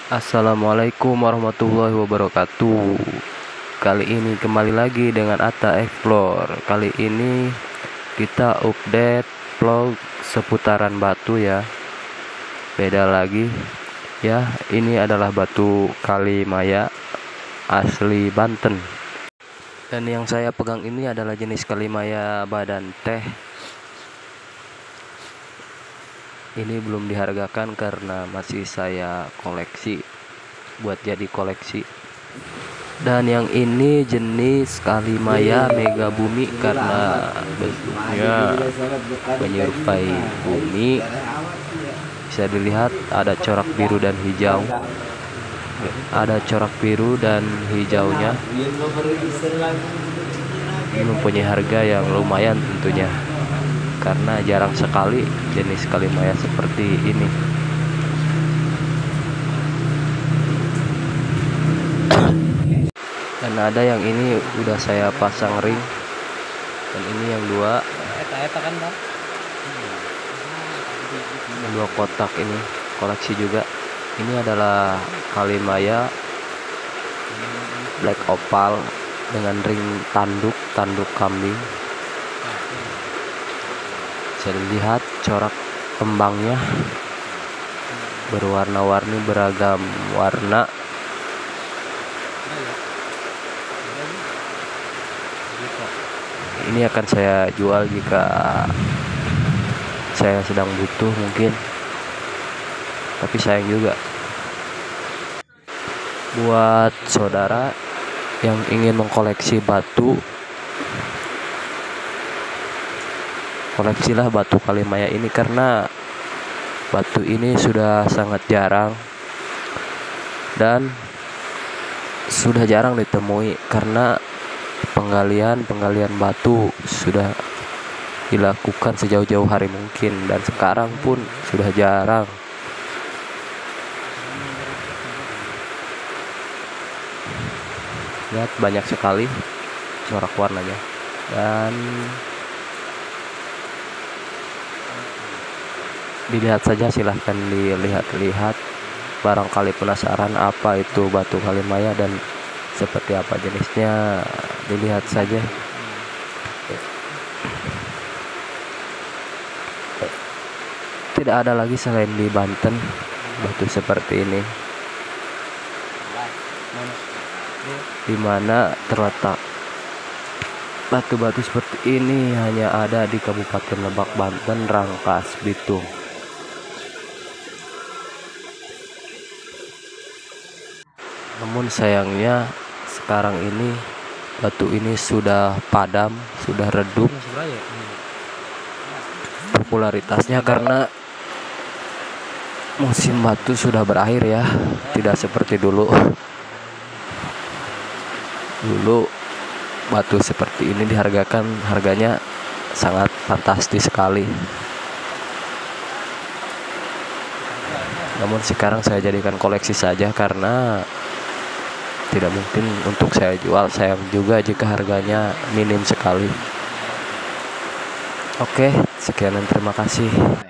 Assalamualaikum warahmatullahi wabarakatuh. Kali ini kembali lagi dengan Atta Explore. Kali ini kita update vlog seputaran batu ya. Beda lagi ya. Ini adalah batu Kalimaya asli Banten. Dan yang saya pegang ini adalah jenis Kalimaya badan teh. Ini belum dihargakan karena masih saya koleksi, buat jadi koleksi. Dan yang ini jenis Kalimaya Mega Bumi karena bentuknya menyerupai bumi. Bisa dilihat ada corak biru dan hijau. Ada corak biru dan hijaunya. Ini mempunyai harga yang lumayan tentunya, karena jarang sekali jenis Kalimaya seperti ini. Dan ada yang ini udah saya pasang ring, dan ini yang dua kotak ini koleksi juga. Ini adalah Kalimaya Black Opal dengan ring tanduk kambing. Bisa dilihat corak kembangnya berwarna-warni, beragam warna. Ini akan saya jual jika saya sedang butuh mungkin, tapi sayang juga buat saudara yang ingin mengkoleksi batu. Koleksilah batu Kalimaya ini karena batu ini sudah sangat jarang dan sudah jarang ditemui karena penggalian batu sudah dilakukan sejauh-jauh hari mungkin, dan sekarang pun sudah jarang. Lihat, banyak sekali corak warnanya. Dan dilihat saja, silahkan dilihat-lihat, barangkali penasaran apa itu batu Kalimaya dan seperti apa jenisnya. Dilihat saja. Tidak ada lagi selain di Banten batu seperti ini, di mana terletak batu-batu seperti ini hanya ada di Kabupaten Lebak, Banten, Rangkas Bitung. Namun sayangnya sekarang ini batu ini sudah padam, sudah redup popularitasnya karena musim batu sudah berakhir ya. Tidak seperti dulu. Dulu batu seperti ini dihargakan, harganya sangat fantastis sekali. Namun sekarang saya jadikan koleksi saja karena tidak mungkin untuk saya jual. Sayang juga jika harganya minim sekali. Oke, sekian dan terima kasih.